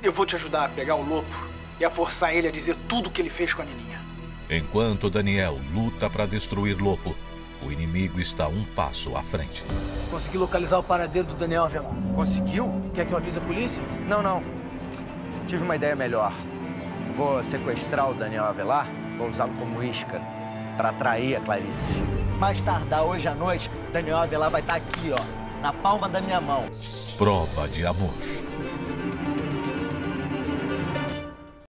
Eu vou te ajudar a pegar o Lopo e a forçar ele a dizer tudo o que ele fez com a Nininha. Enquanto Daniel luta para destruir Lopo, o inimigo está um passo à frente. Consegui localizar o paradeiro do Daniel Avelar. Conseguiu? Quer que eu avise a polícia? Não. Tive uma ideia melhor. Vou sequestrar o Daniel Avelar, vou usá-lo como isca para atrair a Clarice. Mais tardar hoje à noite, Daniel Avelar vai estar aqui, ó, na palma da minha mão. Prova de amor.